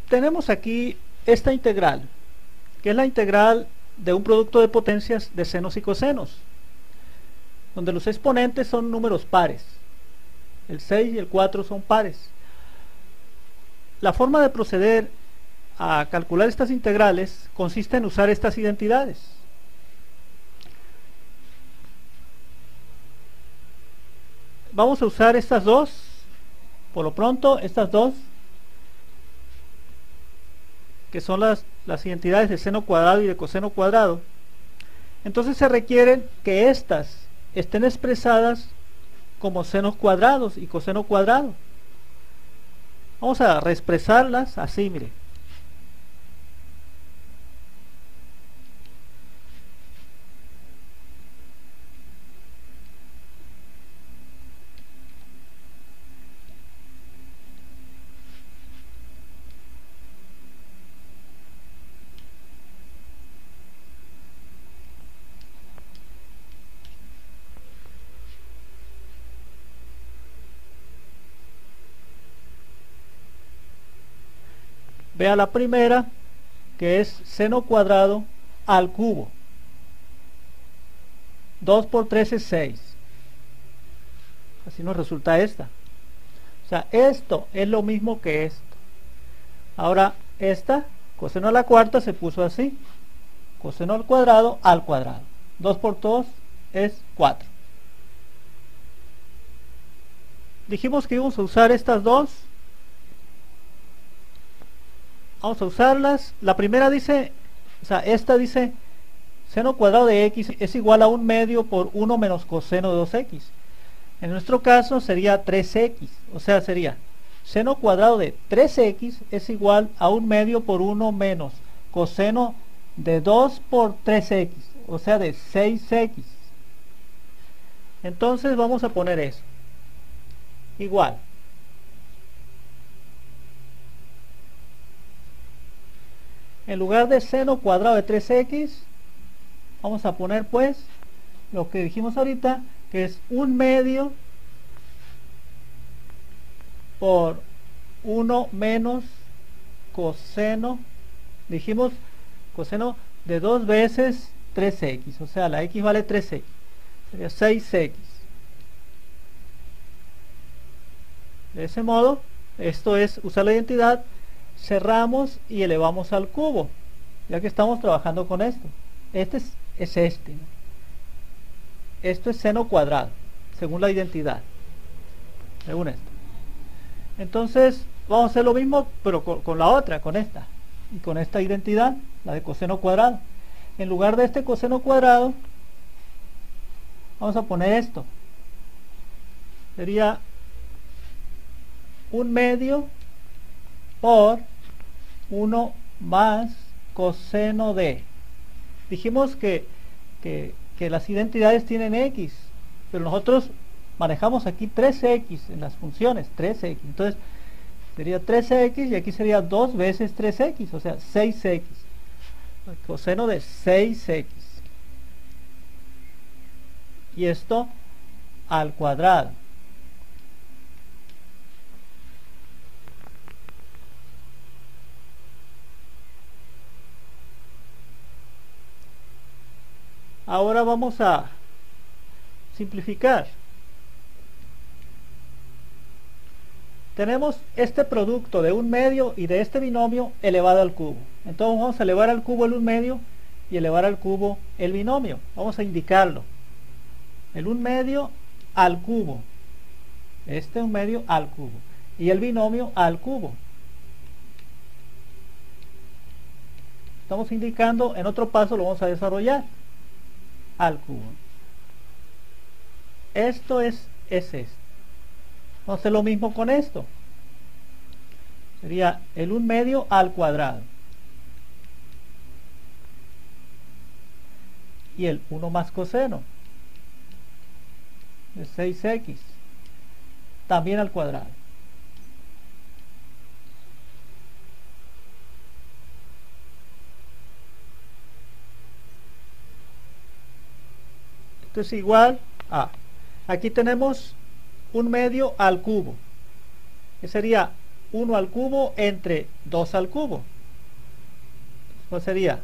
tenemos aquí esta integral, que es la integral de un producto de potencias de senos y cosenos, donde los exponentes son números pares. El 6 y el 4 son pares. La forma de proceder a calcular estas integrales consiste en usar estas identidades. Vamos a usar estas dos, por lo pronto, estas dos, que son las identidades de seno cuadrado y de coseno cuadrado. Entonces se requieren que estas estén expresadas como senos cuadrados y coseno cuadrado. Vamos a reexpresarlas así, mire. Vea la primera, que es seno cuadrado al cubo. 2 por 3 es 6. Así nos resulta esta. O sea, esto es lo mismo que esto. Ahora, esta, coseno a la cuarta, se puso así. Coseno al cuadrado. 2 por 2 es 4. Dijimos que íbamos a usar estas dos. Vamos a usarlas. La primera dice, o sea, esta dice seno cuadrado de x es igual a 1 medio por 1 menos coseno de 2x. En nuestro caso sería 3x, o sea, sería seno cuadrado de 3x es igual a 1 medio por 1 menos coseno de 2 por 3x, o sea, de 6x. Entonces vamos a poner eso. Igual. En lugar de seno cuadrado de 3x, vamos a poner pues lo que dijimos ahorita, que es 1 medio por 1 menos coseno, dijimos coseno de 2 veces 3x, o sea, la x vale 3x, sería 6x. De ese modo, esto es usar la identidad, cerramos y elevamos al cubo, ya que estamos trabajando con esto. Este es este, ¿no? Esto es seno cuadrado, según la identidad, según esto. Entonces, vamos a hacer lo mismo, pero con la otra, con esta, y con esta identidad, la de coseno cuadrado. En lugar de este coseno cuadrado, vamos a poner esto. Sería 1 medio por 1 más coseno de. Dijimos que las identidades tienen x, pero nosotros manejamos aquí 3x en las funciones, 3x. Entonces sería 3x y aquí sería 2 veces 3x, o sea 6x. El coseno de 6x. Y esto al cuadrado. Ahora vamos a simplificar. Tenemos este producto de 1 medio y de este binomio elevado al cubo. Entonces vamos a elevar al cubo el 1 medio y elevar al cubo el binomio. Vamos a indicarlo. El 1 medio al cubo. Este 1 medio al cubo. Y el binomio al cubo. Estamos indicando, en otro paso lo vamos a desarrollar. Al cubo. Esto es esto. Vamos a hacer lo mismo con esto. Sería el 1 medio al cuadrado. Y el 1 más coseno de 6x. También al cuadrado. Esto es igual aquí tenemos 1 medio al cubo, que sería 1 al cubo entre 2 al cubo. Pues sería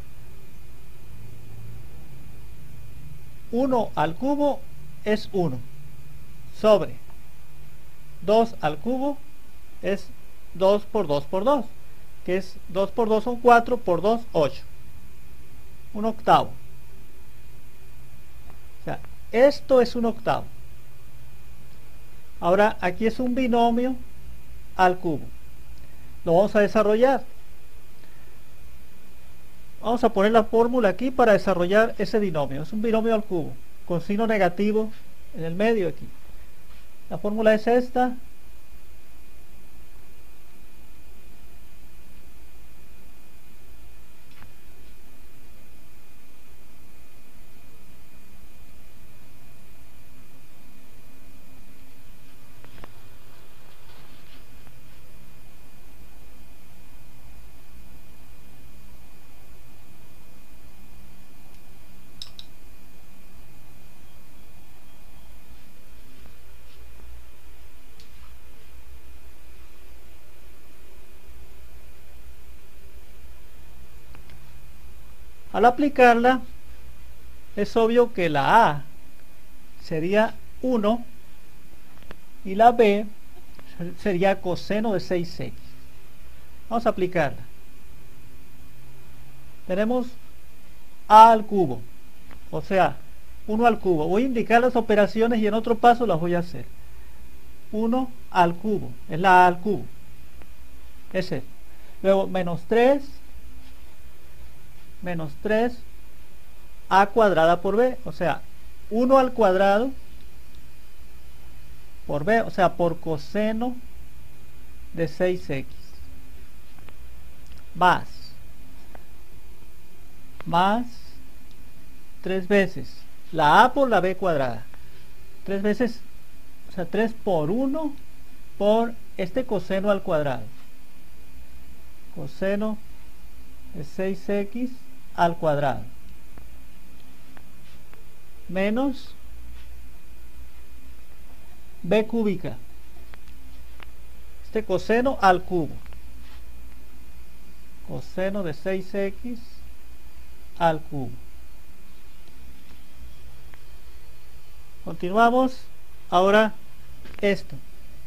1 al cubo es 1 sobre 2 al cubo es 2 por 2 por 2, que es 2 por 2 son 4, por 2, 8. Un octavo. O sea, esto es un octavo. Ahora, aquí es un binomio al cubo. Lo vamos a desarrollar. Vamos a poner la fórmula aquí para desarrollar ese binomio. Es un binomio al cubo, con signo negativo en el medio aquí. La fórmula es esta. Al aplicarla, es obvio que la A sería 1 y la B sería coseno de 6x. Vamos a aplicarla. Tenemos A al cubo, o sea, 1 al cubo. Voy a indicar las operaciones y en otro paso las voy a hacer. 1 al cubo, es la A al cubo. Ese. Luego menos 3 a cuadrada por b, o sea, 1 al cuadrado por b, o sea, por coseno de 6x, más 3 veces la a por la b cuadrada, 3 veces, o sea, 3 por 1 por este coseno al cuadrado, coseno de 6x al cuadrado, menos b cúbica, este coseno al cubo, coseno de 6x al cubo. Continuamos. Ahora esto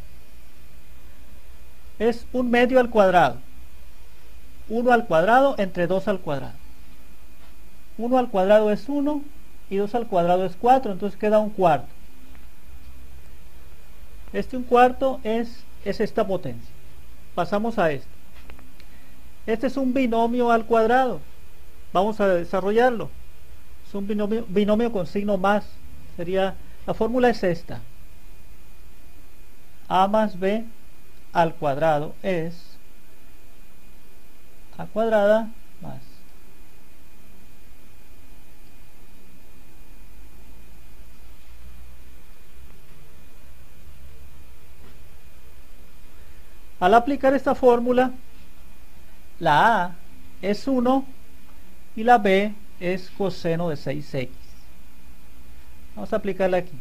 es un medio al cuadrado, 1 al cuadrado entre 2 al cuadrado. 1 al cuadrado es 1 y 2 al cuadrado es 4, entonces queda un cuarto. Este un cuarto es esta potencia. Pasamos a esto. Este es un binomio al cuadrado. Vamos a desarrollarlo. Es un binomio con signo más. Sería, la fórmula es esta. A más b al cuadrado es a cuadrada más. Al aplicar esta fórmula, la a es 1 y la b es coseno de 6x. Vamos a aplicarla aquí.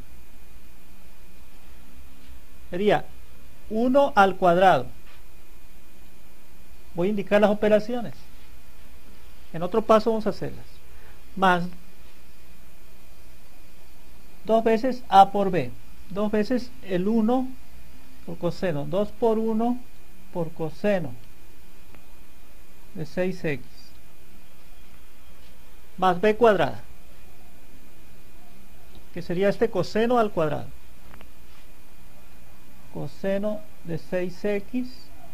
Sería 1 al cuadrado. Voy a indicar las operaciones. En otro paso vamos a hacerlas. Más 2 veces a por b. 2 veces el 1 por coseno. 2 por 1 por coseno de 6x. Más b cuadrada, que sería este coseno al cuadrado. Coseno de 6x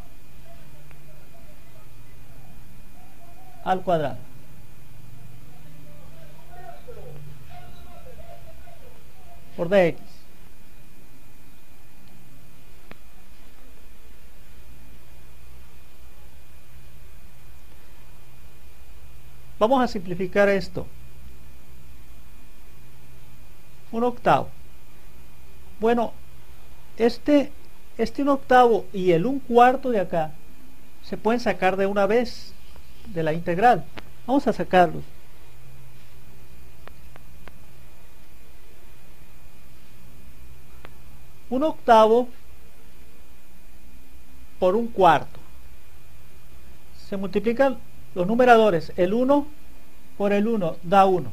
al cuadrado. Por dx. Vamos a simplificar esto. Un octavo. Bueno, este 1/8 y el 1/4 de acá se pueden sacar de una vez de la integral. Vamos a sacarlos. Un octavo por un cuarto. Se multiplican los numeradores. El 1 por el 1 da 1.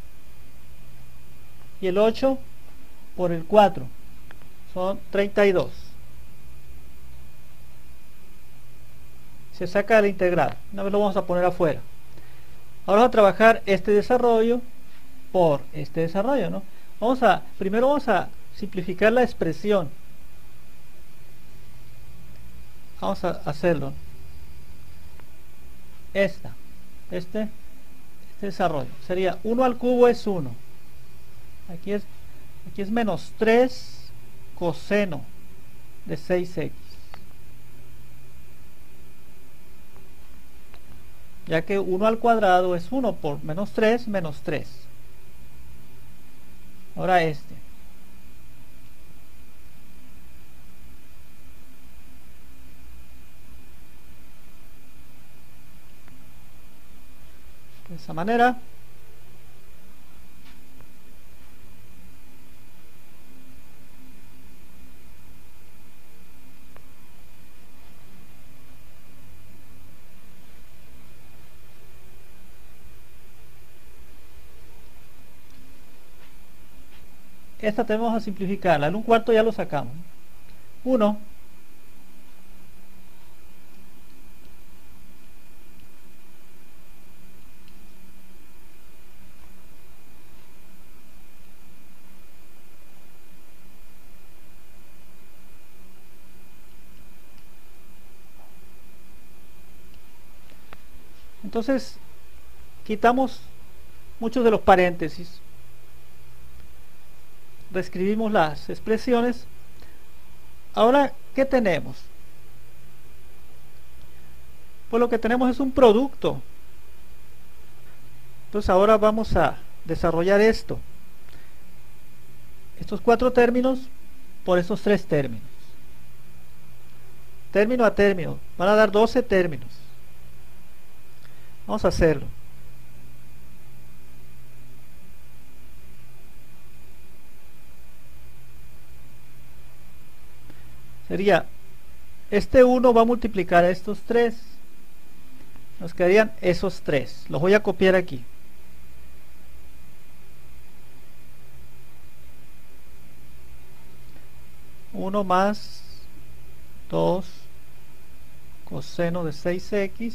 Y el 8 por el 4 son 32. Se saca la integral. Una vez lo vamos a poner afuera. Ahora vamos a trabajar este desarrollo por este desarrollo, ¿no? Primero vamos a simplificar la expresión. Vamos a hacerlo. Este desarrollo sería 1 al cubo es 1. Aquí es menos 3 coseno de 6x. Ya que 1 al cuadrado es 1 por menos 3, menos 3. Ahora este. De esa manera. Esta tenemos a simplificarla. El 1/4 ya lo sacamos. 1 Entonces quitamos muchos de los paréntesis, reescribimos las expresiones. Ahora, ¿qué tenemos? Pues lo que tenemos es un producto. Entonces ahora vamos a desarrollar esto. Estos 4 términos por estos 3 términos. Término a término. Van a dar 12 términos. Vamos a hacerlo. Sería, este 1 va a multiplicar a estos 3. Nos quedarían esos 3. Los voy a copiar aquí. Uno más 2 coseno de 6x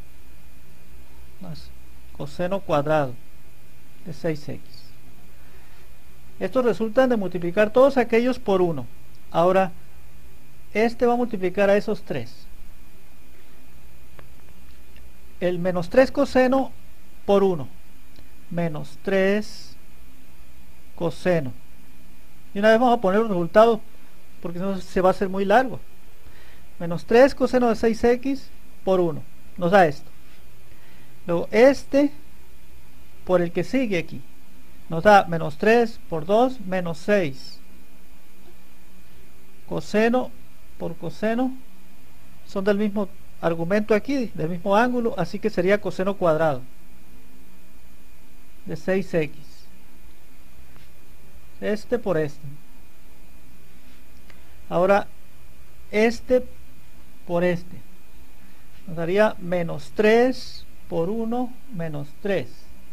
más coseno cuadrado de 6x. Estos resultan de multiplicar todos aquellos por 1. Ahora, este va a multiplicar a esos 3. El menos 3 coseno por 1. Menos 3 coseno. Y una vez vamos a poner los resultados, porque no se va a hacer muy largo. Menos 3 coseno de 6x por 1. Nos da esto. Luego este por el que sigue aquí. Nos da menos 3 por 2, menos 6. Coseno por coseno son del mismo argumento aquí, del mismo ángulo, así que sería coseno cuadrado de 6x. Este por este. Ahora este por este. Nos daría menos 3 por 1 menos 3.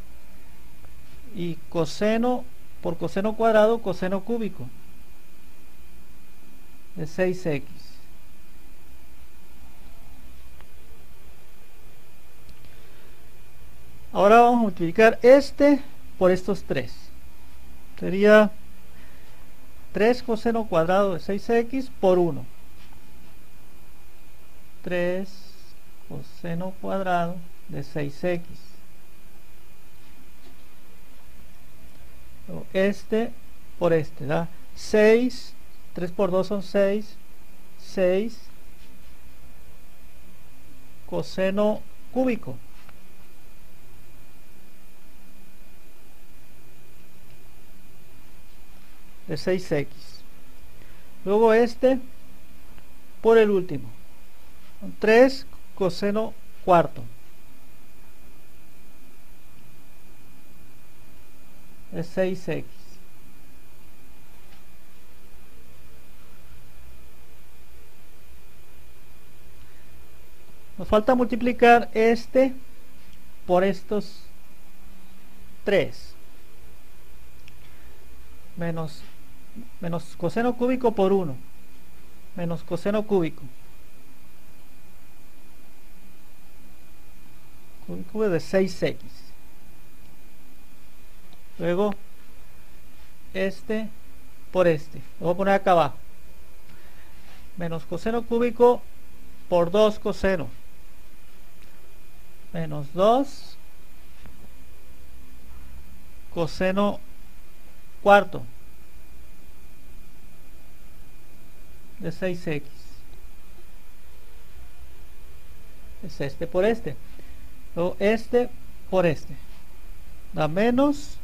Y coseno por coseno cuadrado, coseno cúbico de 6x. Ahora vamos a multiplicar este por estos 3. Sería 3 coseno cuadrado de 6x por 1. 3 coseno cuadrado de 6x. Este por este, da 6, 3 por 2 son 6, 6 coseno cúbico de 6x. Luego este por el último, 3 coseno cuarto de 6x. Nos falta multiplicar este por estos 3. Menos coseno cúbico por 1. Menos coseno cúbico. Cúbico de 6x. Luego este por este. Lo voy a poner acá abajo. Menos coseno cúbico por 2 coseno. Menos 2 coseno cuarto de 6x. Es este por este. Luego este por este. Da menos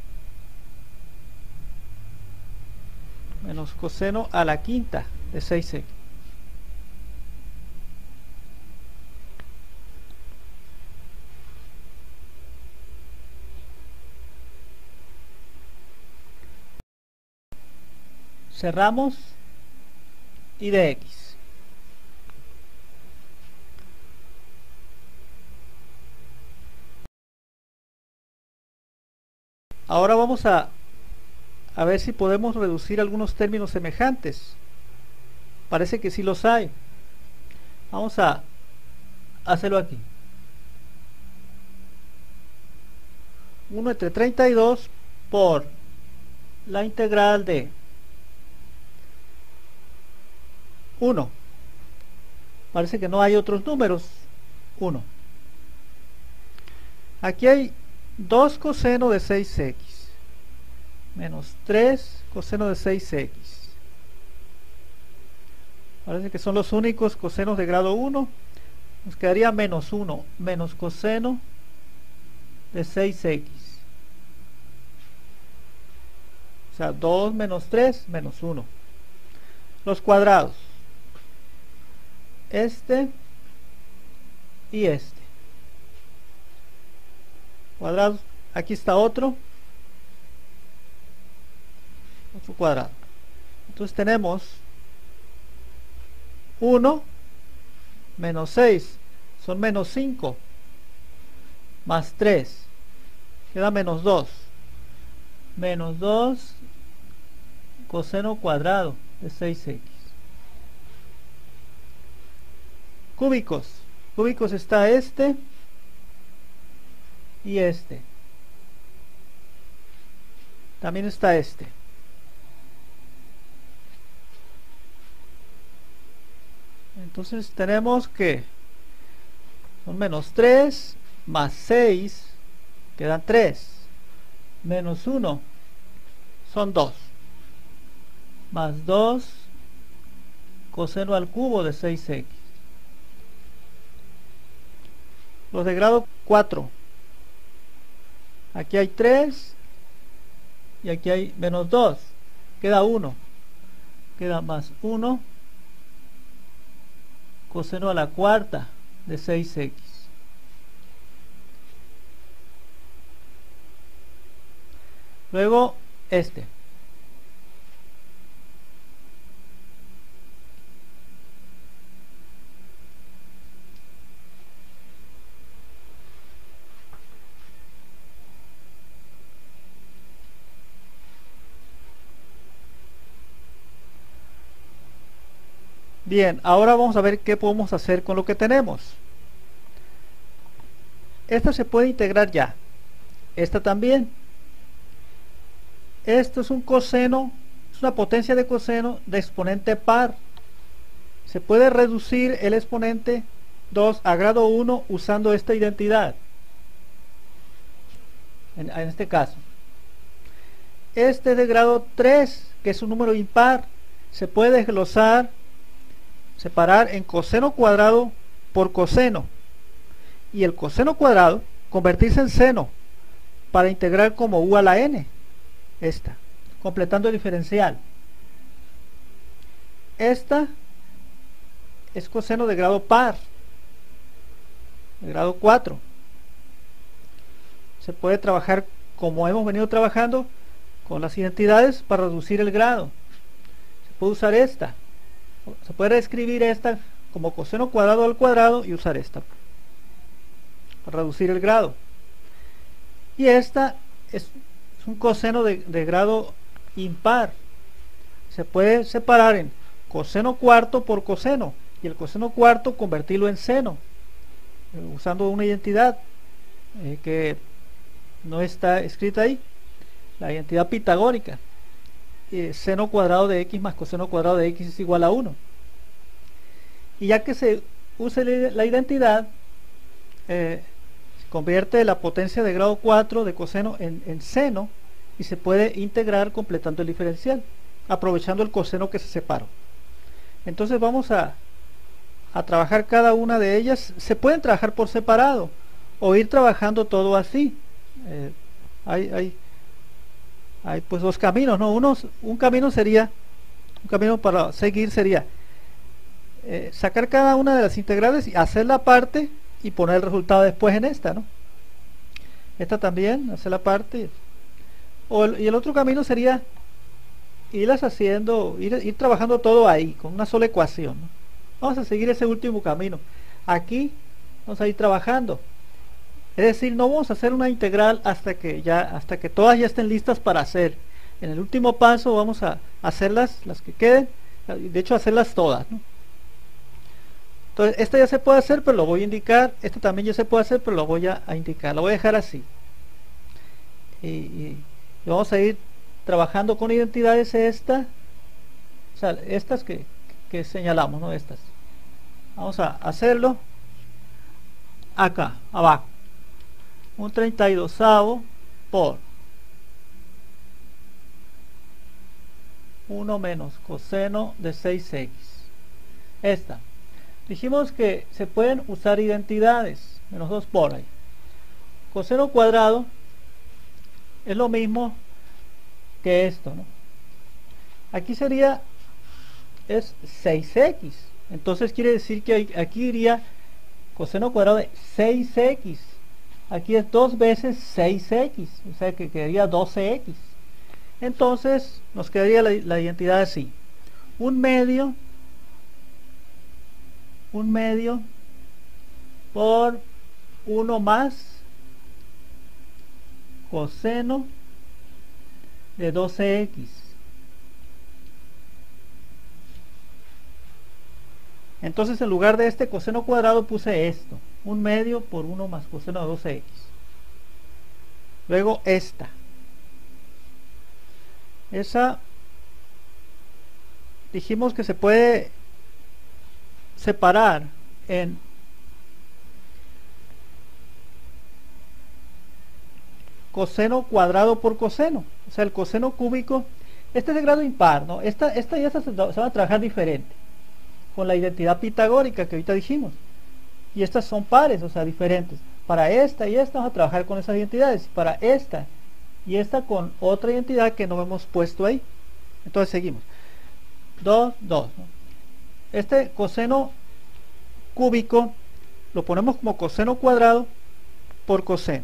coseno a la quinta de 6x. Cerramos y de x. Ahora vamos a ver si podemos reducir algunos términos semejantes. Parece que sí los hay. Vamos a hacerlo aquí. 1 entre 32 por la integral de 1. Parece que no hay otros números. 1. Aquí hay 2 coseno de 6x menos 3 coseno de 6x. Parece que son los únicos cosenos de grado 1. Nos quedaría menos 1 menos coseno de 6x. O sea, 2 menos 3 menos 1. Los cuadrados. Este y este. Cuadrados. Aquí está otro cuadrado. Entonces tenemos 1 menos 6 son menos 5 más 3 queda menos 2. Menos 2 coseno cuadrado de 6x. Cúbicos. Cúbicos está este y este. También está este. Entonces tenemos que son menos 3 más 6 quedan 3. Menos 1 son 2. Más 2 coseno al cubo de 6x. Los de grado 4. Aquí hay 3 y aquí hay menos 2. Queda 1. Queda más 1 coseno a la cuarta de 6x. Luego este. Bien, ahora vamos a ver qué podemos hacer con lo que tenemos. Esta se puede integrar ya. Esta también. Esto es un coseno, es una potencia de coseno de exponente par. Se puede reducir el exponente 2 a grado 1 usando esta identidad. En este caso. Este de grado 3, que es un número impar, se puede desglosar, separar en coseno cuadrado por coseno. Y el coseno cuadrado convertirse en seno para integrar como u a la n. Esta, completando el diferencial. Esta es coseno de grado par, de grado 4. Se puede trabajar como hemos venido trabajando con las identidades para reducir el grado. Se puede usar esta. Se puede reescribir esta como coseno cuadrado al cuadrado y usar esta para reducir el grado. Y esta es un coseno de grado impar. Se puede separar en coseno cuarto por coseno, y el coseno cuarto convertirlo en seno, usando una identidad que no está escrita ahí, la identidad pitagórica. Seno cuadrado de x más coseno cuadrado de x es igual a 1. Y ya que se use la identidad, se convierte la potencia de grado 4 de coseno en seno, y se puede integrar completando el diferencial, aprovechando el coseno que se separó. Entonces vamos a trabajar cada una de ellas. Se pueden trabajar por separado o ir trabajando todo así. Hay pues dos caminos, ¿no? Un camino para seguir sería sacar cada una de las integrales y hacer la parte y poner el resultado después en esta, ¿no? Esta también, hacer la parte. Y el otro camino sería irlas haciendo, ir trabajando todo ahí, con una sola ecuación, ¿no? Vamos a seguir ese último camino. Aquí vamos a ir trabajando. Es decir, no vamos a hacer una integral hasta que todas ya estén listas para hacer. En el último paso vamos a hacerlas, las que queden, de hecho hacerlas todas, ¿no? Entonces, esta ya se puede hacer, pero lo voy a indicar. Esta también ya se puede hacer, pero lo voy a indicar. Lo voy a dejar así. Y vamos a ir trabajando con identidades esta, o sea, estas que señalamos, ¿no? Estas. Vamos a hacerlo acá, abajo. Un 32avo por 1 menos coseno de 6x. Esta. Dijimos que se pueden usar identidades, menos 2 por ahí. Coseno cuadrado es lo mismo que esto, ¿no? Aquí es 6x. Entonces quiere decir que aquí iría coseno cuadrado de 6x. Aquí es 2 veces 6x, o sea que quedaría 12x. Entonces nos quedaría la identidad así: un medio por 1 más coseno de 12x. Entonces en lugar de este coseno cuadrado puse esto: un medio por 1 más coseno de 12x. Luego esa dijimos que se puede separar en coseno cuadrado por coseno, o sea, el coseno cúbico. Este es de grado impar, ¿no? Esta ya se va a trabajar diferente, con la identidad pitagórica que ahorita dijimos. Y estas son pares, o sea, diferentes. Para esta y esta vamos a trabajar con esas identidades. Para esta y esta con otra identidad que no hemos puesto ahí. Entonces seguimos. 2, 2, ¿no? Este coseno cúbico lo ponemos como coseno cuadrado por coseno.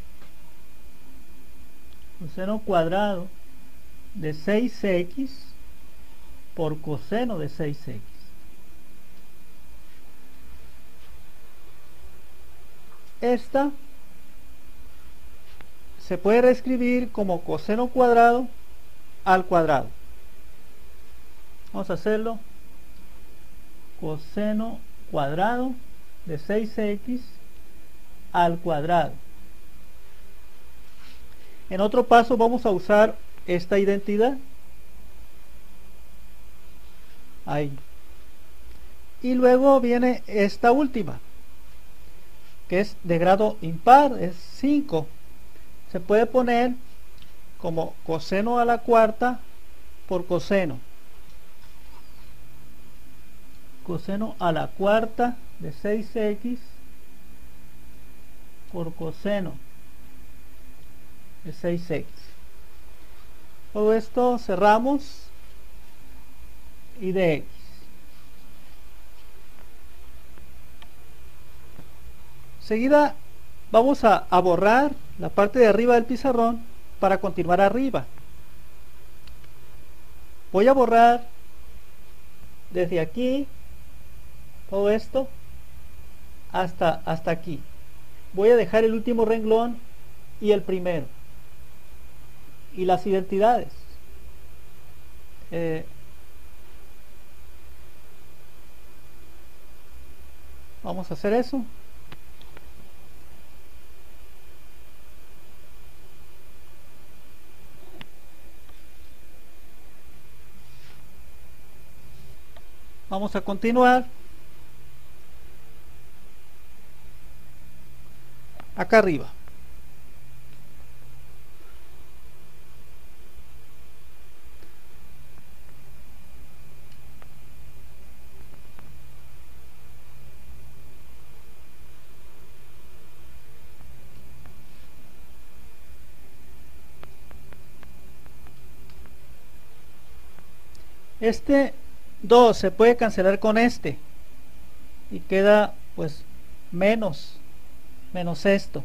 Coseno cuadrado de 6x por coseno de 6x. Esta se puede reescribir como coseno cuadrado al cuadrado. Vamos a hacerlo. Coseno cuadrado de 6x al cuadrado. En otro paso vamos a usar esta identidad. Ahí. Y luego viene esta última, que es de grado impar, es 5. Se puede poner como coseno a la cuarta por coseno. Coseno a la cuarta de 6x por coseno de 6x. Todo esto cerramos y de x. Enseguida vamos a borrar la parte de arriba del pizarrón para continuar arriba. Voy a borrar desde aquí todo esto hasta aquí. Voy a dejar el último renglón y el primero. Y las identidades. Vamos a hacer eso. Vamos a continuar. Acá arriba. Este 2 se puede cancelar con este y queda pues menos esto,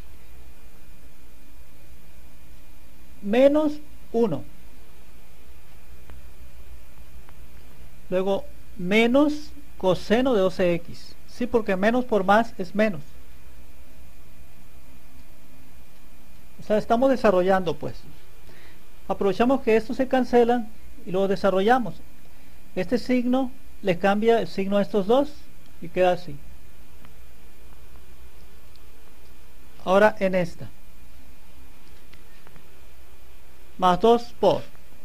menos 1, luego menos coseno de 12x, sí, porque menos por más es menos, o sea, estamos desarrollando, pues aprovechamos que estos se cancelan y luego desarrollamos. Este signo le cambia el signo a estos dos y queda así. Ahora en esta, más 2 por,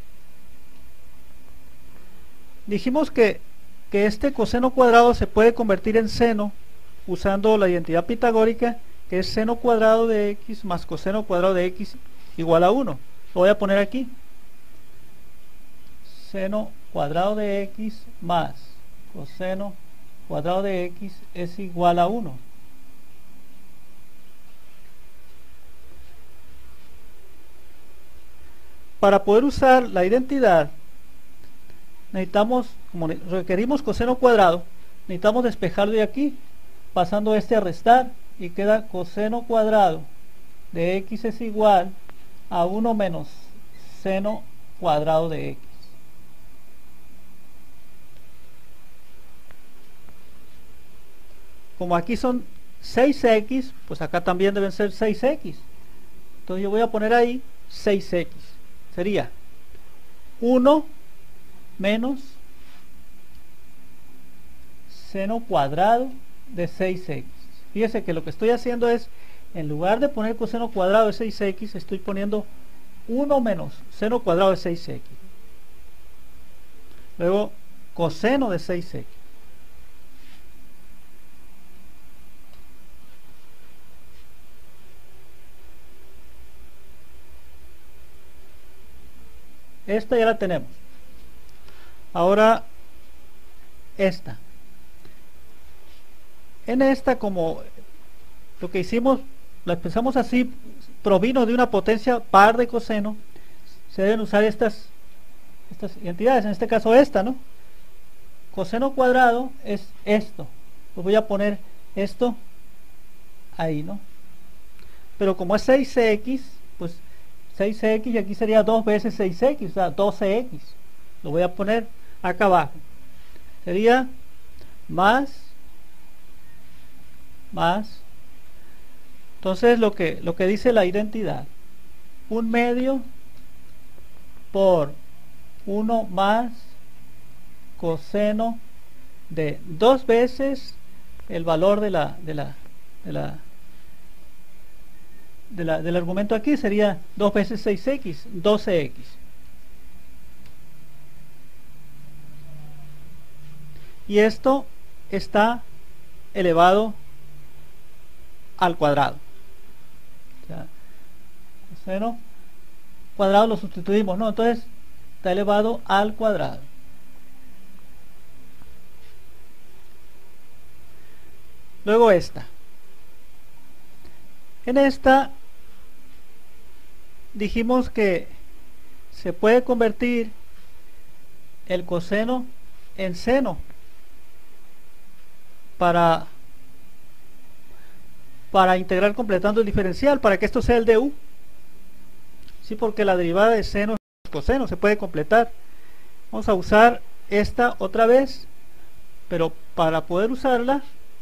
dijimos que este coseno cuadrado se puede convertir en seno usando la identidad pitagórica, que es seno cuadrado de x más coseno cuadrado de x igual a 1. Lo voy a poner aquí. Seno cuadrado de x más coseno cuadrado de x es igual a 1. Para poder usar la identidad necesitamos, como requerimos coseno cuadrado, necesitamos despejarlo de aquí, pasando este a restar, y queda coseno cuadrado de x es igual a 1 menos seno cuadrado de x. Como aquí son 6x, pues acá también deben ser 6x. Entonces yo voy a poner ahí 6x. Sería 1 menos seno cuadrado de 6x. Fíjese que lo que estoy haciendo es, en lugar de poner coseno cuadrado de 6x, estoy poniendo 1 menos seno cuadrado de 6x. Luego coseno de 6x. Esta ya la tenemos. Ahora esta. En esta, como lo que hicimos, la empezamos así, provino de una potencia par de coseno, se deben usar estas identidades, en este caso esta, ¿no? Coseno cuadrado es esto. Pues voy a poner esto ahí, ¿no? Pero como es 6x, pues 6x y aquí sería 2 veces 6x, o sea, 12x. Lo voy a poner acá abajo. Sería más. Entonces lo que dice la identidad, 1/2 por 1 más coseno de 2 veces el valor del argumento aquí, sería 2 veces 6x, 12x. Y esto está elevado al cuadrado. O sea, coseno cuadrado lo sustituimos, ¿no? Entonces está elevado al cuadrado. Luego esta. En esta dijimos que se puede convertir el coseno en seno para integrar completando el diferencial, para que esto sea el du. Sí, porque la derivada de seno es coseno, se puede completar. Vamos a usar esta otra vez pero para poder usarla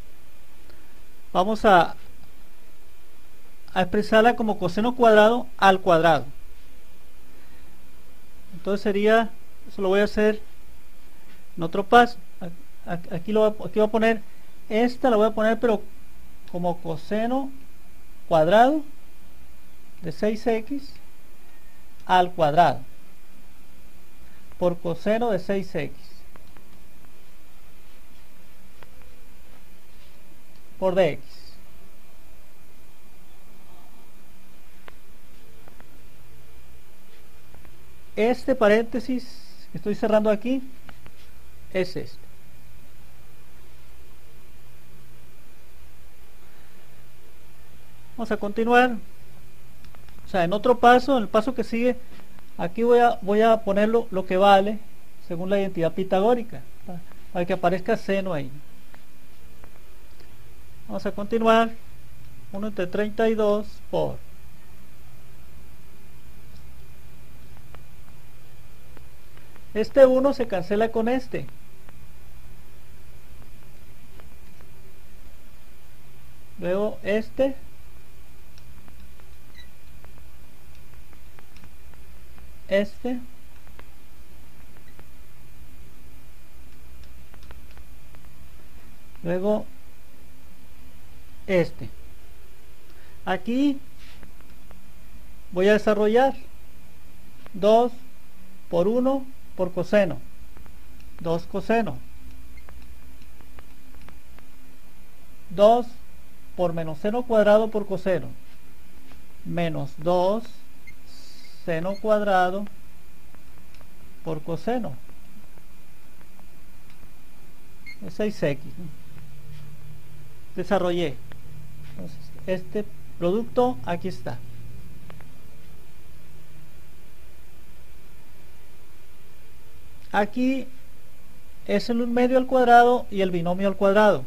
vamos a expresarla como coseno cuadrado al cuadrado. Entonces sería, eso lo voy a hacer en otro paso. Aquí voy a poner, esta la voy a poner pero como coseno cuadrado de 6x al cuadrado por coseno de 6x por dx. Este paréntesis que estoy cerrando aquí es este. Vamos a continuar. O sea, en otro paso, en el paso que sigue, aquí voy a poner lo que vale según la identidad pitagórica, para que aparezca seno ahí. Vamos a continuar. 1 entre 32 por este 1 se cancela con este. Luego este. Este. Luego este. Aquí voy a desarrollar 2 por 1 por coseno, 2 coseno, 2 por menos seno cuadrado por coseno, menos 2 seno cuadrado por coseno, es 6x. Desarrollé. Entonces, este producto aquí está. Aquí es el medio al cuadrado y el binomio al cuadrado.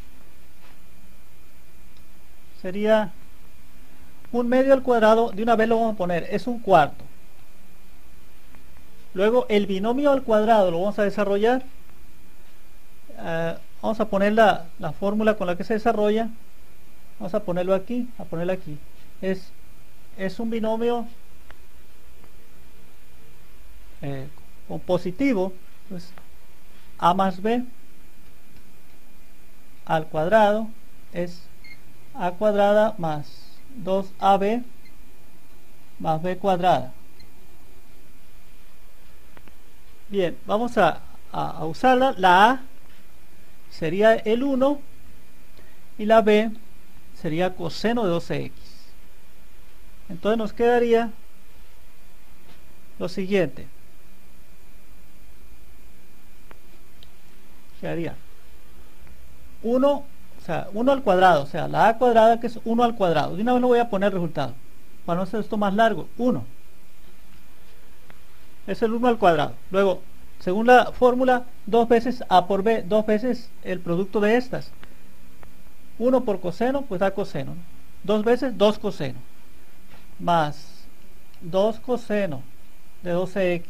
Sería un medio al cuadrado, de una vez lo vamos a poner, es un cuarto. Luego el binomio al cuadrado lo vamos a desarrollar. Vamos a poner la fórmula con la que se desarrolla. Vamos a ponerlo aquí, a ponerlo aquí. Es un binomio compositivo. Pues a más b al cuadrado es a cuadrada más 2ab más b cuadrada. Bien, vamos a usarla. La a sería el 1 y la b sería coseno de 12x. Entonces nos quedaría lo siguiente. Quedaría 1, o sea, 1 al cuadrado, o sea, la a cuadrada, que es 1 al cuadrado. De una vez lo voy a poner el resultado para no hacer esto más largo. 1 es el 1 al cuadrado. Luego, según la fórmula, 2 veces a por b, 2 veces el producto de estas. 1 por coseno, pues da coseno, ¿no? 2 veces 2 coseno más 2 coseno de 12x.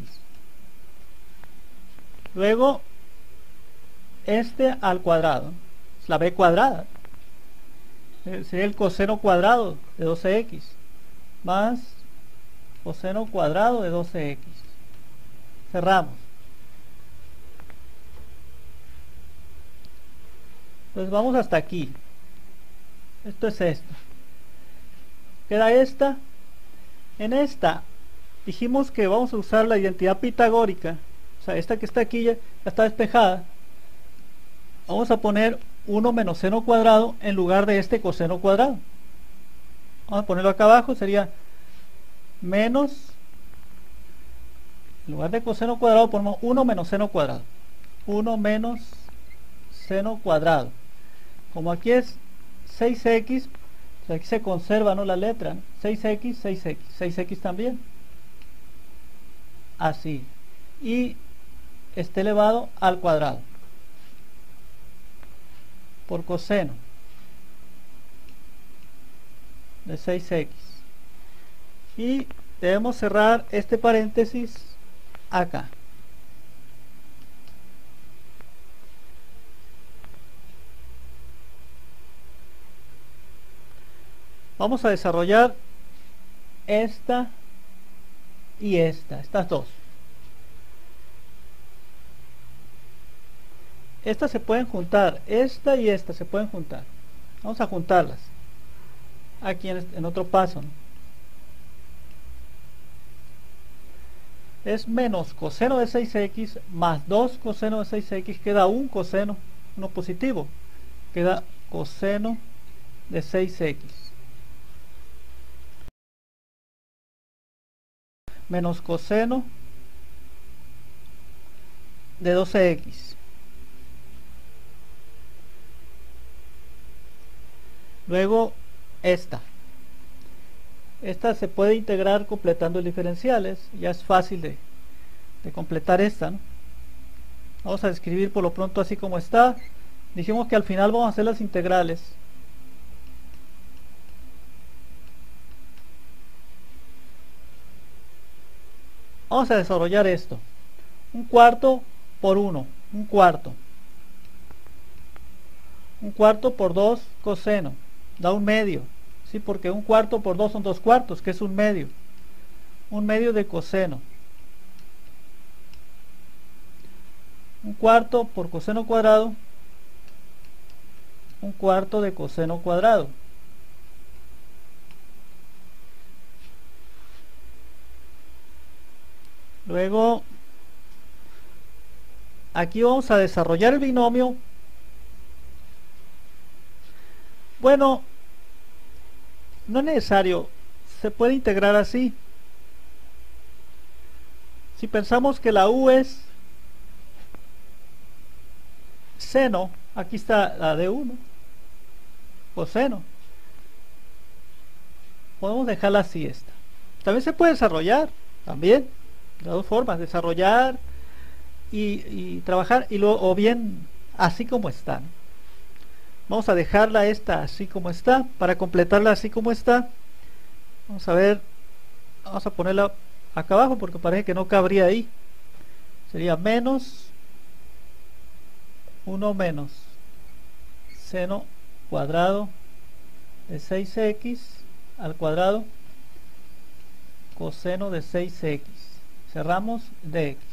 Luego este al cuadrado, es la b cuadrada, sería el coseno cuadrado de 12x más coseno cuadrado de 12x. Cerramos. Entonces vamos hasta aquí. Esto es esto. Queda esta. En esta dijimos que vamos a usar la identidad pitagórica. O sea, esta que está aquí ya está despejada. Vamos a poner 1 menos seno cuadrado en lugar de este coseno cuadrado. Vamos a ponerlo acá abajo. Sería menos, en lugar de coseno cuadrado ponemos 1 menos seno cuadrado. 1 menos seno cuadrado. Como aquí es 6x, pues aquí se conserva, ¿no?, la letra, ¿no? 6x, 6x, 6x también. Así. Y este elevado al cuadrado por coseno de 6x. Y debemos cerrar este paréntesis acá. Vamos a desarrollar esta y estas dos. Estas se pueden juntar, esta y esta se pueden juntar. Vamos a juntarlas aquí en otro paso, ¿no? Es menos coseno de 6x más 2 coseno de 6x, queda un coseno, uno positivo, queda coseno de 6x menos coseno de 12x. Luego esta se puede integrar completando diferenciales. Ya es fácil de completar esta, ¿no? Vamos a escribir por lo pronto así como está. Dijimos que al final vamos a hacer las integrales. Vamos a desarrollar esto. Un cuarto por 1, un cuarto. Un cuarto por 2 coseno, da un medio. Sí, porque un cuarto por 2 son 2 cuartos, que es un medio. Un medio de coseno. Un cuarto por coseno cuadrado. Un cuarto de coseno cuadrado. Luego, aquí vamos a desarrollar el binomio. Bueno, no es necesario, se puede integrar así. Si pensamos que la u es seno, aquí está la de 1, coseno. Podemos dejarla así esta. También se puede desarrollar, también, de dos formas, desarrollar y trabajar, y luego, o bien así como está, ¿no? Vamos a dejarla esta así como está. Para completarla así como está, vamos a ver, vamos a ponerla acá abajo porque parece que no cabría ahí. Sería menos 1 menos seno cuadrado de 6x al cuadrado coseno de 6x. Cerramos de x.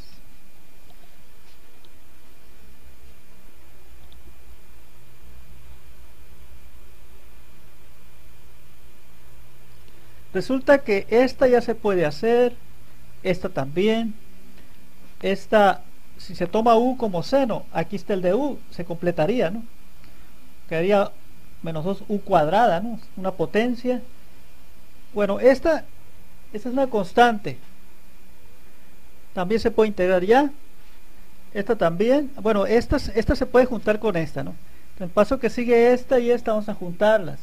Resulta que esta ya se puede hacer, esta también, esta, si se toma u como seno, aquí está el de u, se completaría, ¿no? Quedaría menos 2u cuadrada, ¿no? Una potencia. Bueno, esta es una constante, también se puede integrar ya, esta también, bueno, esta se puede juntar con esta, ¿no? En el paso que sigue esta y esta vamos a juntarlas.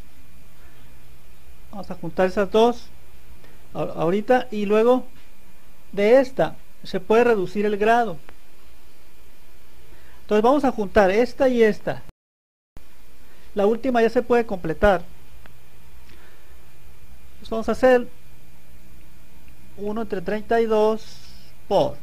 Vamos a juntar esas dos ahorita, y luego de esta se puede reducir el grado. Entonces vamos a juntar esta y esta. La última ya se puede completar. Entonces vamos a hacer 1 entre 32 por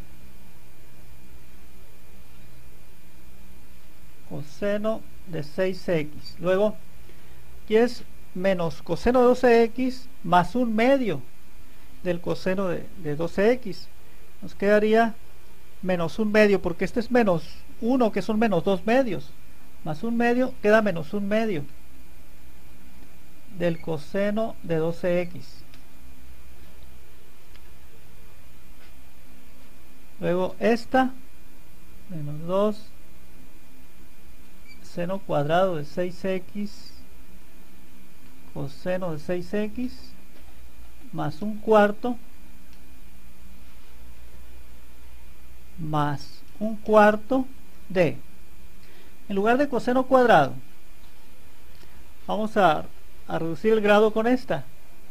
coseno de 6x. Luego aquí es menos coseno de 12x más un medio del coseno de 12x. Nos quedaría menos un medio, porque este es menos 1, que son menos 2 medios, más un medio, queda menos un medio del coseno de 12x. Luego esta, menos 2 seno cuadrado de 6x coseno de 6x más un cuarto más un cuarto de, en lugar de coseno cuadrado, vamos a reducir el grado con esta.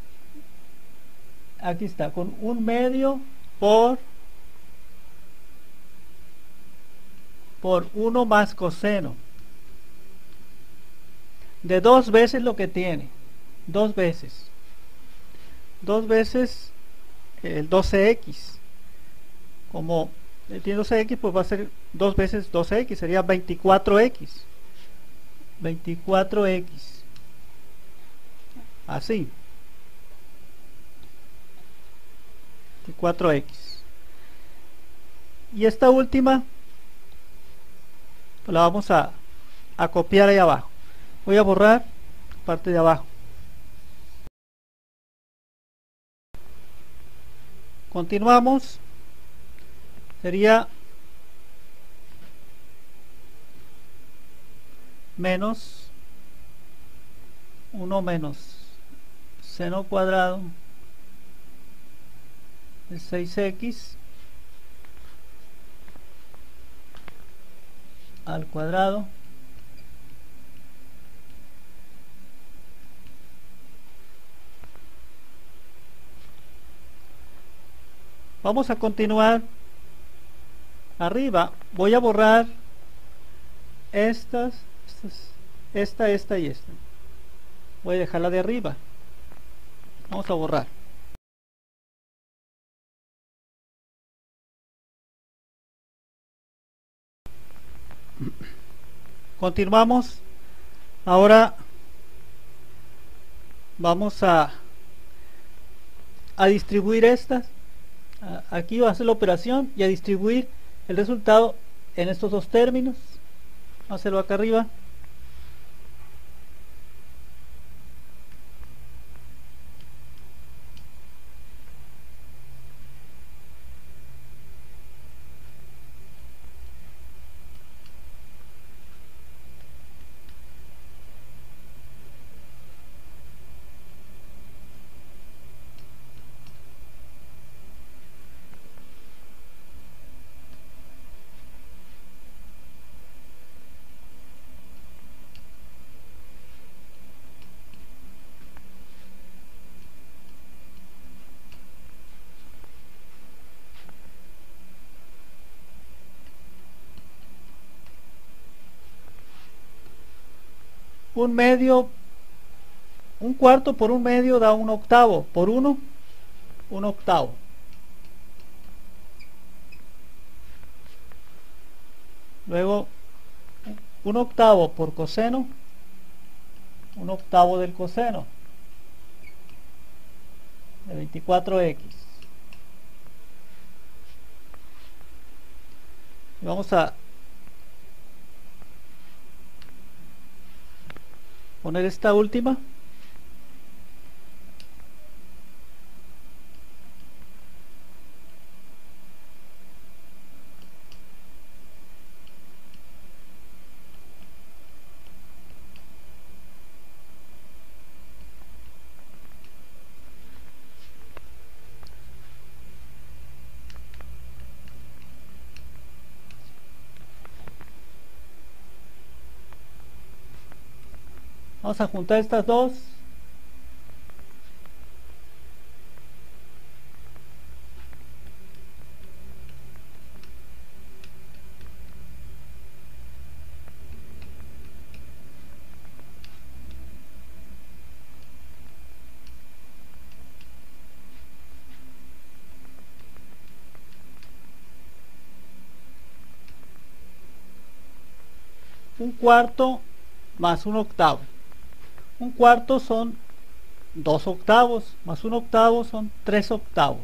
Aquí está, con un medio por 1 más coseno de 2 veces lo que tiene, 2 veces el 12x. Como tiene 12x, pues va a ser 2 veces 12x, sería 24x. así, 4x. Y esta última pues la vamos a copiar ahí abajo. Voy a borrar la parte de abajo. Continuamos. Sería menos 1 menos seno cuadrado de 6x al cuadrado vamos a continuar arriba. Voy a borrar esta y esta. Voy a dejarla de arriba. Vamos a borrar. Continuamos. Ahora vamos a distribuir estas. Aquí va a hacer la operación y a distribuir el resultado en estos dos términos. Vamos a hacerlo acá arriba. Un medio, un cuarto por un medio da un octavo. Por uno, un octavo. Luego, un octavo por coseno, un octavo del coseno de 24x. Y vamos a poner esta última. Vamos a juntar estas dos. Un cuarto más un octavo. Un cuarto son 2 octavos, más un octavo son 3 octavos.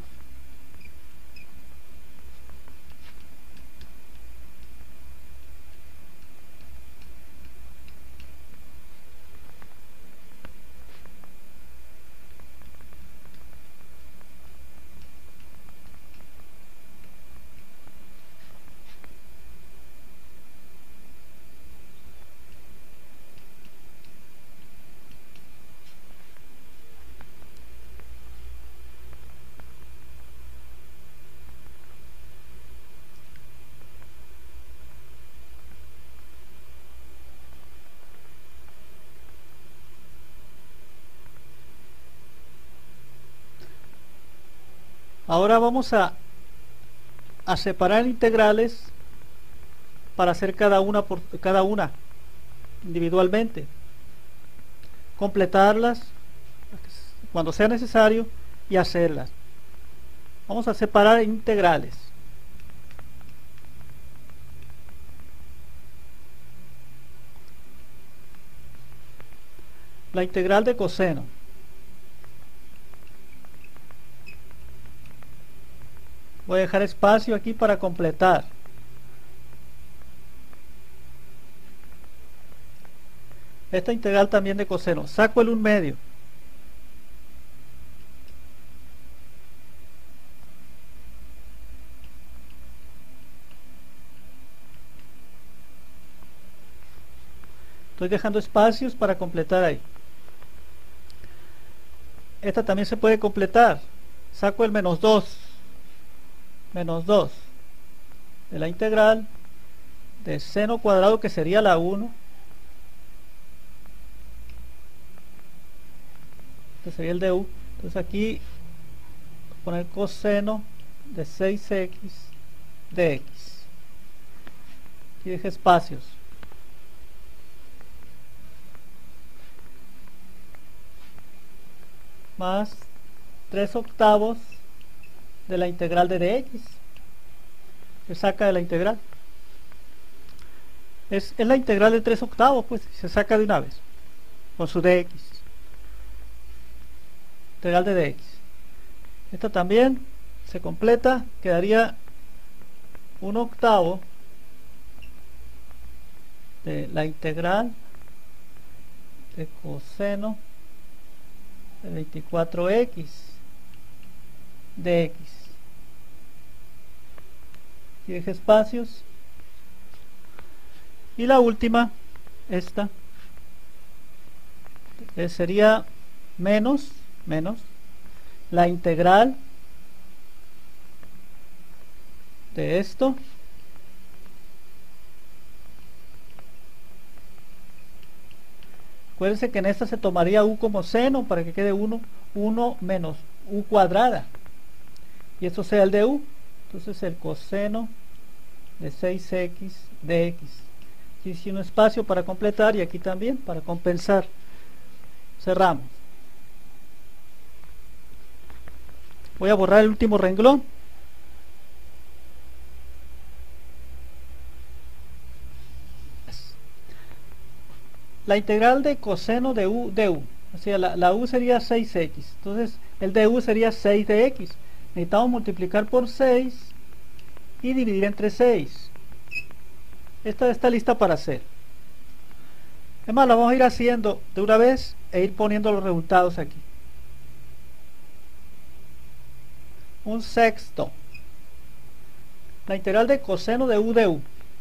Ahora vamos a separar integrales para hacer cada una individualmente, completarlas cuando sea necesario y hacerlas. Vamos a separar integrales. La integral de coseno. Voy a dejar espacio aquí para completar. Esta integral también de coseno. Saco el 1/2. Estoy dejando espacios para completar ahí. Esta también se puede completar. Saco el menos 2. Menos 2 de la integral de seno cuadrado, que sería la 1. Este sería el de u. Entonces aquí voy a poner coseno de 6x de x. Aquí deje espacios. Más 3/8 de la integral de dx. Se saca de la integral. Es la integral de 3/8, pues se saca de una vez. Con su dx. Integral de dx. Esta también se completa. Quedaría 1/8 de la integral de coseno de 24x de x. Y deje espacios. Y la última, esta, sería menos la integral de esto Acuérdense que en esta se tomaría u como seno para que quede 1 menos u cuadrada, y esto sea el de u. Entonces el coseno de 6x de x. Aquí hice un espacio para completar y aquí también para compensar. Cerramos. Voy a borrar el último renglón. La integral de coseno de u, o sea, la u sería 6x, entonces el de u sería 6 de x. Necesitamos multiplicar por 6 y dividir entre 6. Esta está lista para hacer. Además, la vamos a ir haciendo de una vez e ir poniendo los resultados aquí. 1/6. La integral de coseno de u.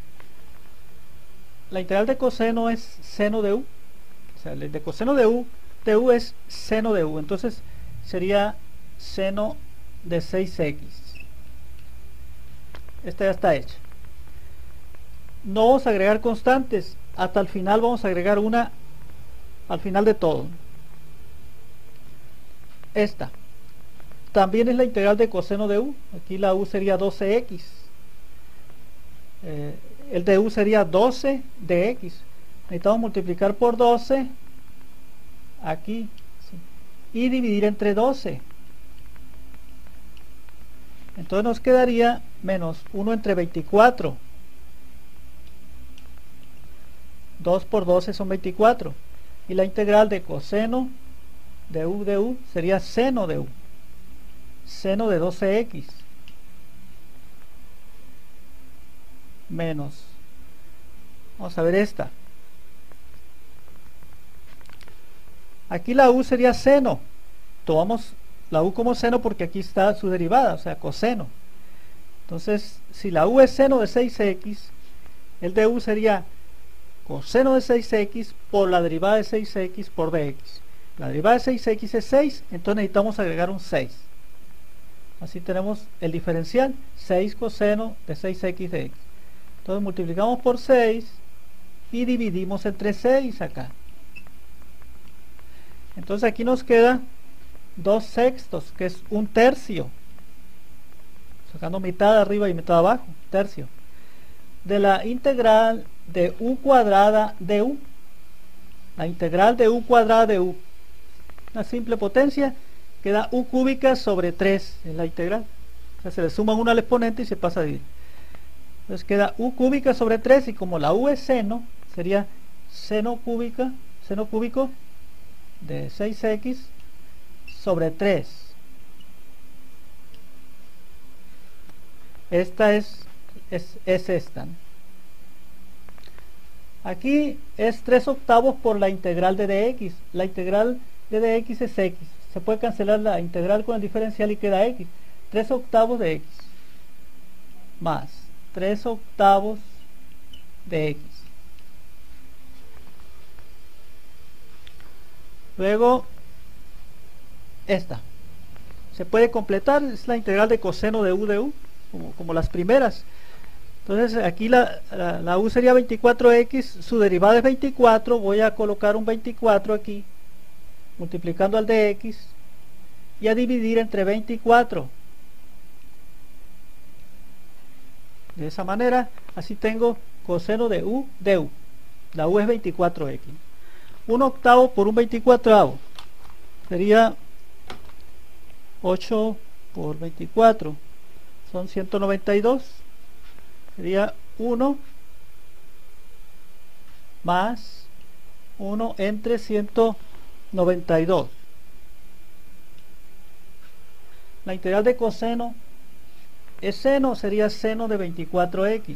La integral de coseno es seno de u. O sea, el de coseno de u es seno de u. Entonces sería seno de 6x. Esta ya está hecha. No vamos a agregar constantes. Hasta el final vamos a agregar una al final de todo. Esta también es la integral de coseno de u. Aquí la u sería 12x. El de u sería 12 de x. Necesitamos multiplicar por 12 aquí, ¿sí? Y dividir entre 12. Entonces nos quedaría menos 1 entre 24. 2 por 12 son 24. Y la integral de coseno de u sería seno de u. Seno de 12x. Menos, vamos a ver esta. Aquí la u sería seno. Tomamos la u como seno porque aquí está su derivada, o sea, coseno. Entonces, si la u es seno de 6x, el de u sería coseno de 6x por la derivada de 6x por dx. La derivada de 6x es 6, entonces necesitamos agregar un 6. Así tenemos el diferencial, 6 coseno de 6x de x. Entonces multiplicamos por 6 y dividimos entre 6 acá. Entonces aquí nos queda 2/6, que es 1/3. Sacando mitad arriba y mitad abajo, tercio. De la integral de u cuadrada de u. La integral de u cuadrada de u. Una simple potencia, queda u cúbica sobre 3 en la integral. O sea, se le suma 1 al exponente y se pasa a dividir. Entonces queda u cúbica sobre 3, y como la u es seno, sería seno cúbico de 6x sobre 3. Esta es esta, ¿no? Aquí es 3/8 por la integral de dx. La integral de dx es x. Se puede cancelar la integral con el diferencial y queda x. 3/8 de x más 3/8 de x. Luego esta se puede completar, es la integral de coseno de u, como las primeras. Entonces aquí la u sería 24x, su derivada es 24, voy a colocar un 24 aquí, multiplicando al de x, y a dividir entre 24. De esa manera, así tengo coseno de u de u. La u es 24x. 1/8 por un 24avo sería 8 por 24, son 192. Sería 1 más 1 entre 192. La integral de coseno es seno, sería seno de 24x.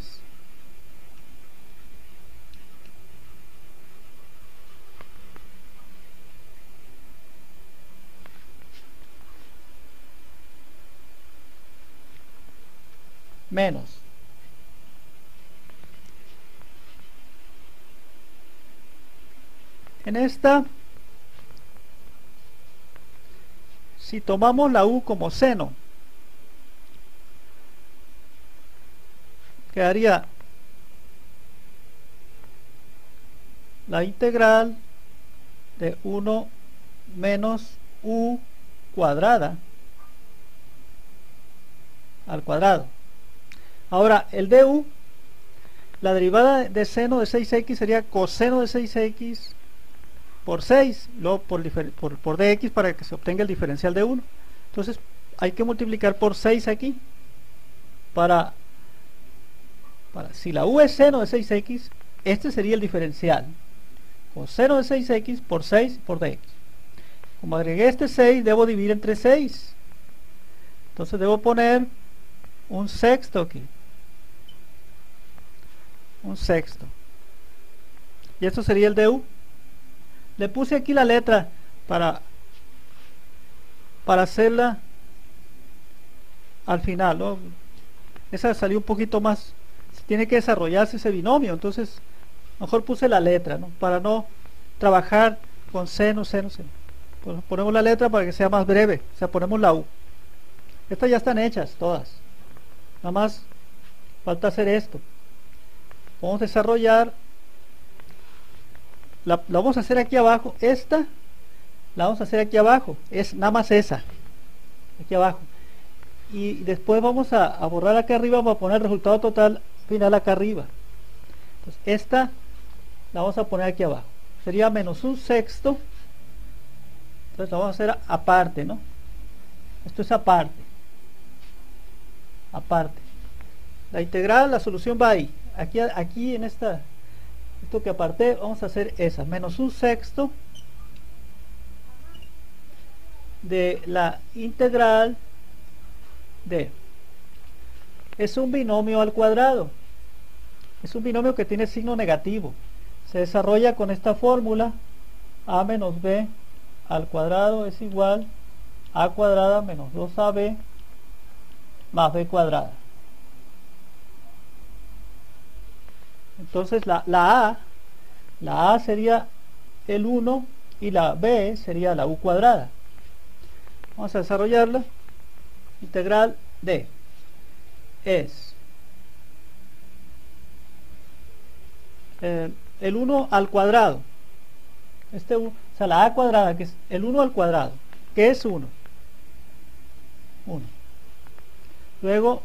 Menos. En esta, si tomamos la u como seno, quedaría la integral de 1 menos u cuadrada al cuadrado. Ahora, el du, la derivada de seno de 6x sería coseno de 6x por 6, luego por dx para que se obtenga el diferencial de 1. Entonces hay que multiplicar por 6 aquí para si la u es seno de 6x, este sería el diferencial, coseno de 6x por 6 por dx. Como agregué este 6, debo dividir entre 6, entonces debo poner un sexto aquí, un sexto, y esto sería el du. Le puse aquí la letra para hacerla al final, ¿no? Esa salió un poquito más, tiene que desarrollarse ese binomio, entonces mejor puse la letra, ¿no? Para no trabajar con seno. Pues ponemos la letra para que sea más breve, o sea, ponemos la u. Estas ya están hechas todas, nada más falta hacer esto. Vamos a desarrollar, la vamos a hacer aquí abajo, esta la vamos a hacer aquí abajo, es nada más esa, aquí abajo, y después vamos a borrar acá arriba para poner el resultado total final acá arriba. Entonces esta la vamos a poner aquí abajo, sería menos un sexto, entonces la vamos a hacer aparte, ¿no? Esto es aparte, la integral, la solución va ahí, aquí en esto que aparté, vamos a hacer esa, menos un sexto de la integral de, es un binomio al cuadrado, es un binomio que tiene signo negativo, se desarrolla con esta fórmula, a menos b al cuadrado es igual a cuadrada menos 2ab más b cuadrada. Entonces la A sería el 1 y la B sería la u cuadrada. Vamos a desarrollarla. Integral de es el 1 al cuadrado. O sea, la A cuadrada, que es el 1 al cuadrado, que es 1. Luego,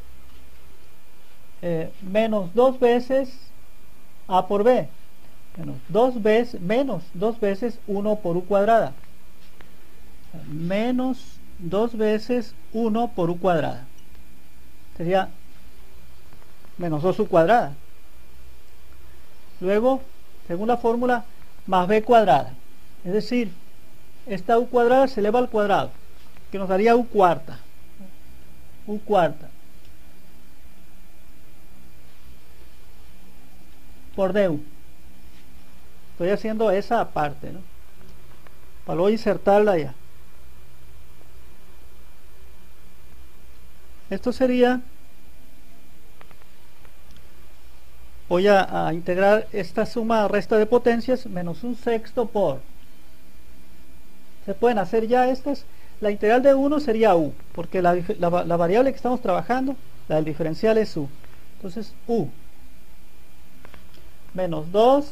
menos 2 veces a por b, menos 2 veces 1 por u cuadrada, menos 2 veces 1 por u cuadrada, sería menos 2u cuadrada. Luego, según la fórmula, más b cuadrada, es decir, esta u cuadrada se eleva al cuadrado, que nos daría u cuarta, por du. Estoy haciendo esa parte, ¿no? Para luego insertarla allá. Esto sería, voy a integrar esta suma resta de potencias menos un sexto por, se pueden hacer ya estas, la integral de 1 sería u, porque la variable que estamos trabajando, la del diferencial es u, entonces u menos 2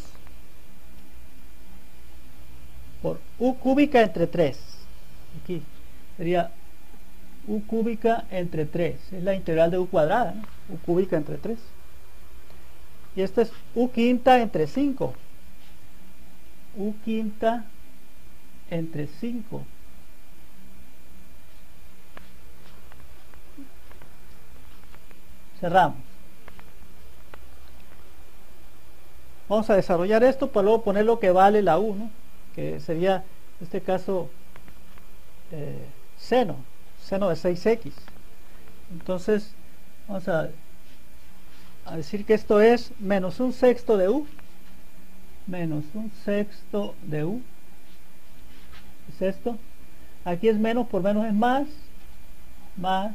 por u cúbica entre 3, aquí sería u cúbica entre 3, es la integral de u cuadrada, ¿no? U cúbica entre 3, y esta es u quinta entre 5, u quinta entre 5, cerramos. Vamos a desarrollar esto para luego poner lo que vale la u, ¿no? Que sería en este caso seno de 6x. Entonces vamos a decir que esto es menos un sexto de u, menos un sexto de u, es esto. Aquí es menos, por menos es más, más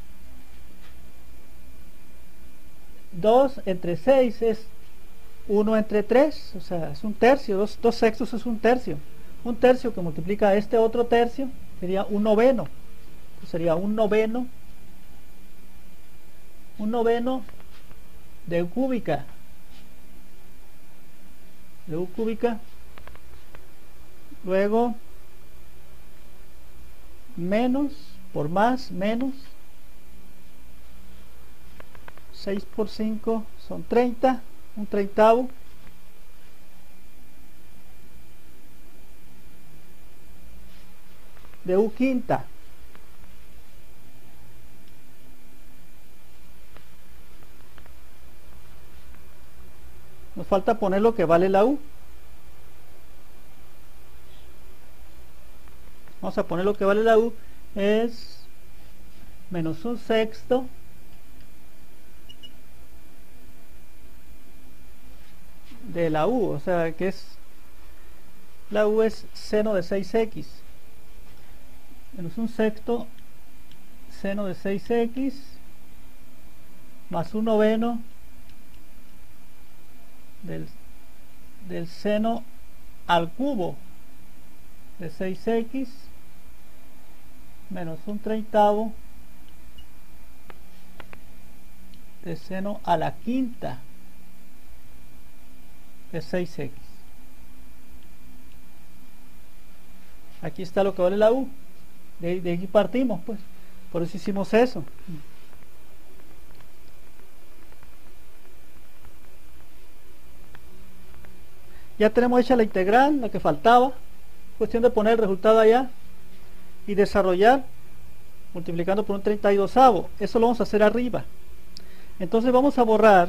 2 entre 6 es 1 entre 3, o sea, es un tercio, 2 sextos es un tercio que multiplica a este otro tercio, sería un noveno, sería un noveno de u cúbica, luego menos por más, menos 6 por 5 son 30, un treintavo, de u quinta, nos falta poner lo que vale la u. Vamos a poner lo que vale la u, es menos un sexto de la u, o sea que es, la u es seno de 6x, menos un sexto seno de 6x más un noveno del seno al cubo de 6x menos un treintavo de seno a la quinta de 6x. Aquí está lo que vale la u, de aquí partimos, pues, por eso hicimos eso. Ya tenemos hecha la integral, la que faltaba, cuestión de poner el resultado allá y desarrollar multiplicando por un 32avo. Eso lo vamos a hacer arriba. Entonces vamos a borrar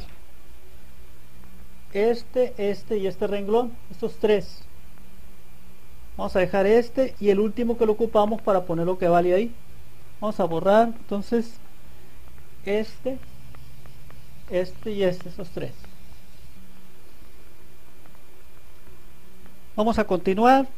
este y este renglón, estos tres. Vamos a dejar este y el último que lo ocupamos para poner lo que vale ahí. Vamos a borrar entonces este y esos tres. Vamos a continuar.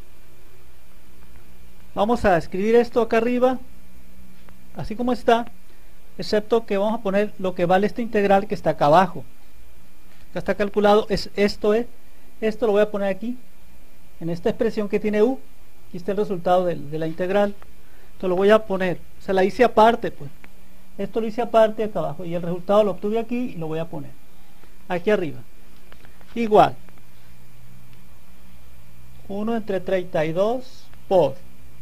Vamos a escribir esto acá arriba, así como está, excepto que vamos a poner lo que vale esta integral que está acá abajo. Acá está calculado, esto lo voy a poner aquí, en esta expresión que tiene u. Aquí está el resultado de la integral. Entonces lo voy a poner, o sea, la hice aparte, pues. Esto lo hice aparte acá abajo y el resultado lo obtuve aquí y lo voy a poner aquí arriba. Igual 1 entre 32 por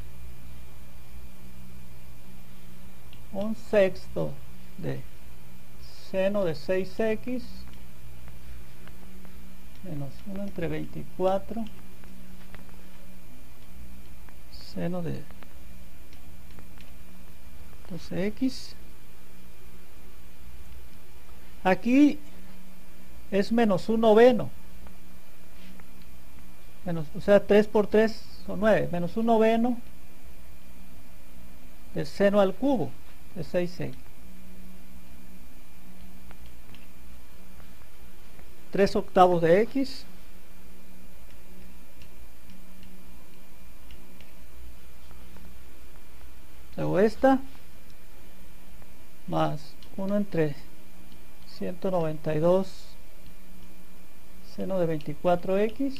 un sexto de seno de 6x menos 1 entre 24 seno de 12x. Aquí es menos un noveno, o sea, 3 por 3 son 9, menos un noveno del seno al cubo de 6x. 3/8 de x luego esta más 1 entre 192 seno de 24x.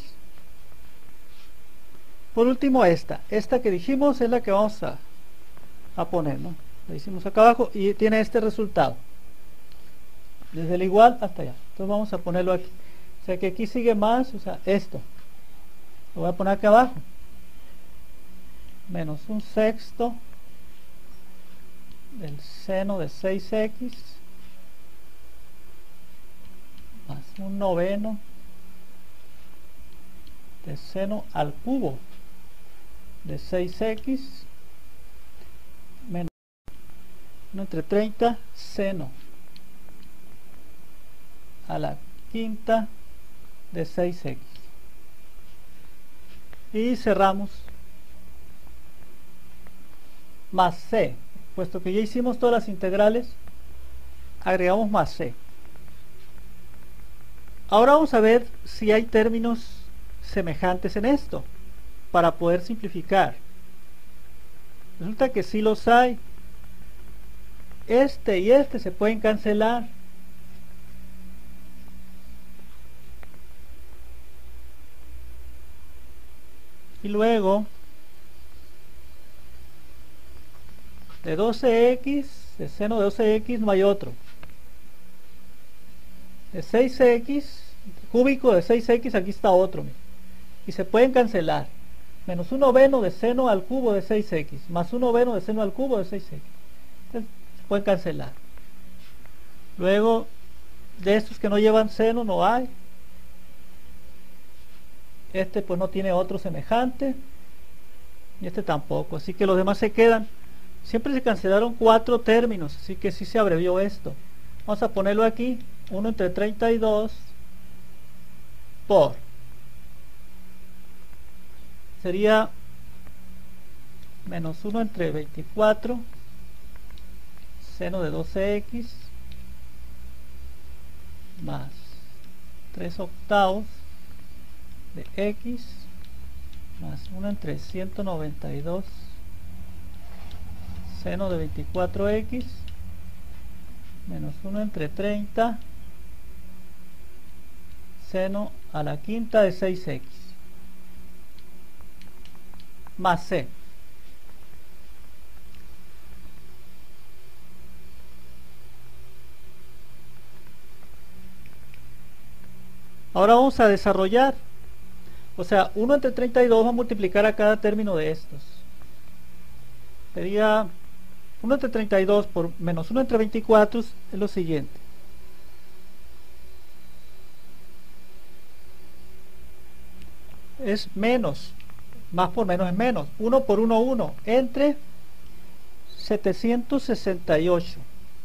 Por último esta que dijimos es la que vamos a poner, ¿no? La hicimos acá abajo y tiene este resultado desde el igual hasta allá. Entonces vamos a ponerlo aquí, o sea que aquí sigue más, o sea esto lo voy a poner acá abajo, menos 1/6 del seno de 6x más 1/9 de seno al cubo de 6x menos 1 entre 30 seno a la quinta de 6x. Y cerramos más c, puesto que ya hicimos todas las integrales, agregamos más c. Ahora vamos a ver si hay términos semejantes en esto para poder simplificar. Resulta que sí los hay. Este y este se pueden cancelar. Y luego de 12x, de seno de 12x no hay otro. De 6x, cúbico de 6x, aquí está otro. Y se pueden cancelar. Menos 1/9 de seno al cubo de 6x, más 1/9 de seno al cubo de 6x. Entonces, se pueden cancelar. Luego, de estos que no llevan seno no hay. Este pues no tiene otro semejante. Y este tampoco. Así que los demás se quedan. Siempre se cancelaron 4 términos. Así que sí se abrevió esto. Vamos a ponerlo aquí. 1 entre 32 por. Sería menos 1 entre 24 seno de 12x más 3/8 de x más 1 entre 192 seno de 24x menos 1 entre 30 seno a la quinta de 6x más c. Ahora vamos a desarrollar, o sea, 1 entre 32 va a multiplicar a cada término de estos. Sería 1 entre 32 por menos 1 entre 24 es lo siguiente. Es menos, más por menos es menos. 1 por 1, 1, entre 768.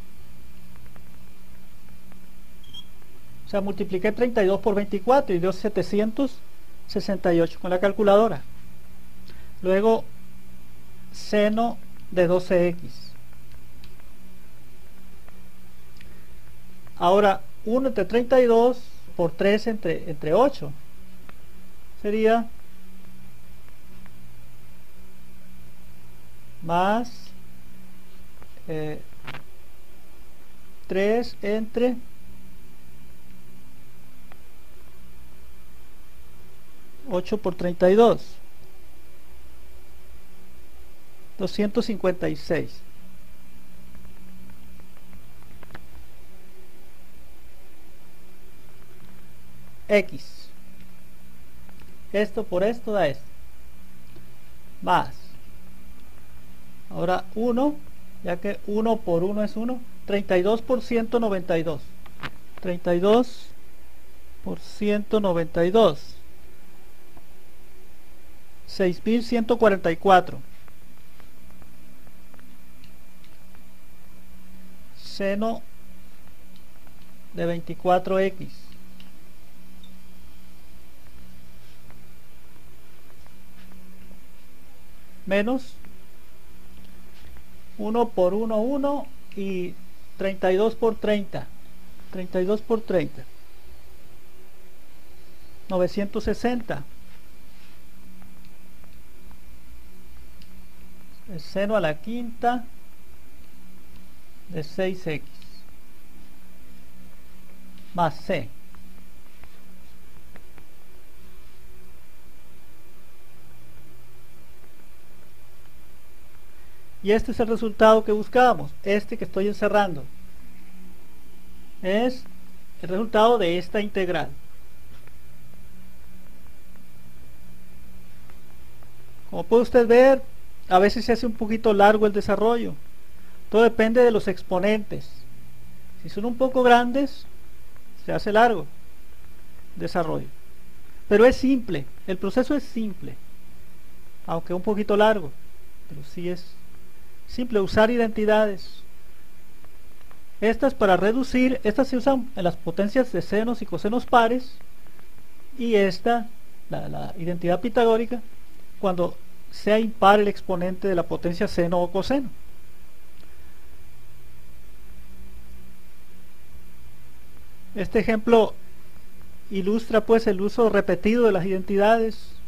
O sea, multipliqué 32 por 24 y dio 768 con la calculadora. Luego, seno de 12x. Ahora, 1 entre 32 por 3 entre 8. Sería más 3 entre 8 por 32, 256. X. Esto por esto da esto. Más. Ahora 1, ya que 1 por 1 es 1, 32 por 192. 32 por 192. 6144. Seno de 24x. Menos 1 por 1, 1 y 32 por 30. 32 por 30. 960. El seno a la quinta de 6x más c. Y este es el resultado que buscábamos, este que estoy encerrando. Es el resultado de esta integral. Como puede usted ver, a veces se hace un poquito largo el desarrollo. Todo depende de los exponentes. Si son un poco grandes, se hace largo el desarrollo. Pero es simple, el proceso es simple, aunque un poquito largo, pero sí es simple. Usar identidades. Estas para reducir, estas se usan en las potencias de senos y cosenos pares, y esta, la identidad pitagórica, cuando sea impar el exponente de la potencia seno o coseno. Este ejemplo ilustra pues el uso repetido de las identidades